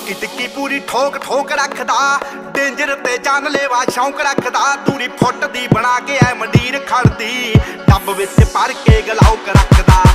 ਟਿੱਕੀ ਟਿੱਕੀ पूरी ठोक ठोक रखदा डेंजर ते जानलेवा शौक रखदा दूरी फुट दी बना के ऐ मंडीर खड़दी डब विच भर के गलाउक रखदा